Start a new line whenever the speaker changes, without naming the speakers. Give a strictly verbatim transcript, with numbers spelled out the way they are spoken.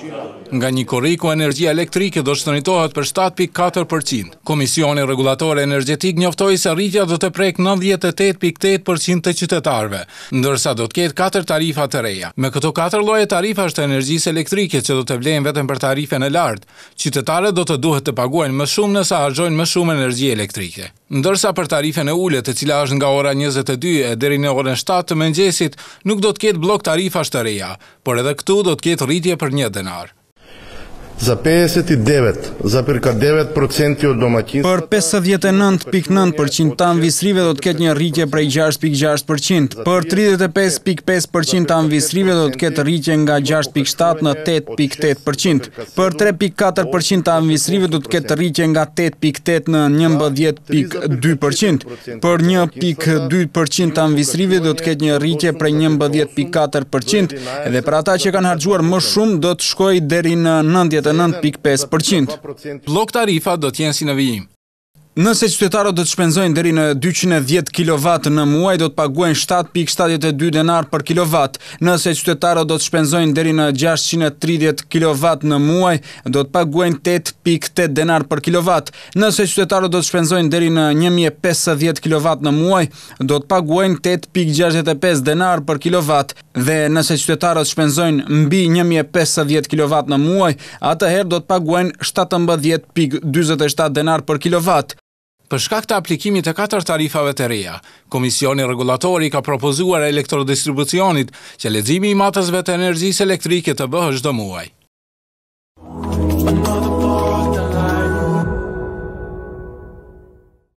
Nga një korriku, energjia elektrike do shtrënitohet për shtatë pikë katër përqind. Komisioni Rregullatore Energjetik njoftoi se rritja do të prek nëntëdhjetë e tetë pikë tetë përqind të qytetarëve, ndërsa do të ketë katër tarifa të reja. Me këto katër lloje tarifash të energjisë elektrike që do të vlehen vetëm për tarifën e lartë, qytetarët do të duhet të paguajnë më shumë nëse harxojnë më shumë energji elektrike. Ndërsa për tarifën e ulët, e cila është nga ora njëzet e dy e deri në orën shtatë të mëngjesit, nuk do të ketë blok tarifash të reja, por edhe këtu do të ketë rritje për një denar.
За петдесет и девет, за circa девет проценти od domaćinstava.
Për pesëdhjetë e nëntë pikë nëntë përqind të anëvisrive do të ketë një rritje prej gjashtë pikë gjashtë përqind. Për tridhjetë e pesë pikë pesë përqind të anëvisrive do të ketë rritje nga gjashtë pikë shtatë në tetë pikë tetë përqind. Për tre pikë katër përqind të anëvisrive do të ketë rritje nga tetë pikë tetë në njëmbëdhjetë pikë dy përqind. Për një pikë dy përqind të anëvisrive do të ketë një rritje prej njëmbëdhjetë pikë katër përqind, edhe për ata që kanë harxuar më shumë do të shkojë deri në nëntëdhjetë e nëntë pikë pesë përqind.
Blok tarifa do të jenë si në vijim.
Nëse qytetarët do të shpenzojnë deri në dyqind e dhjetë kilowatt në muaj, do të paguajnë shtatë pikë shtatëdhjetë e dy denar për kilowatt. Nëse qytetarët do të shpenzojnë deri në gjashtëqind e tridhjetë kilowatt në muaj, do të paguajnë tetë pikë tetë denar për kilowatt. Nëse qytetarët do të shpenzojnë deri në një mijë e pesëdhjetë kilowatt në muaj, do të paguajnë tetë pikë gjashtëdhjetë e pesë denar për kilowatt. Dhe nëse qytetarët shpenzojnë mbi një mijë e pesëdhjetë kilowatt në muaj, atëherë do të paguajnë shtatëmbëdhjetë pikë dyzet e shtatë denar për kilowatt.
Për shkak të aplikimit të katër tarifave të reja, Komisioni Rregullatori ka propozuar elektrodistribucionit që leximi i matësve të energjisë elektrike të bëhet çdo muaj.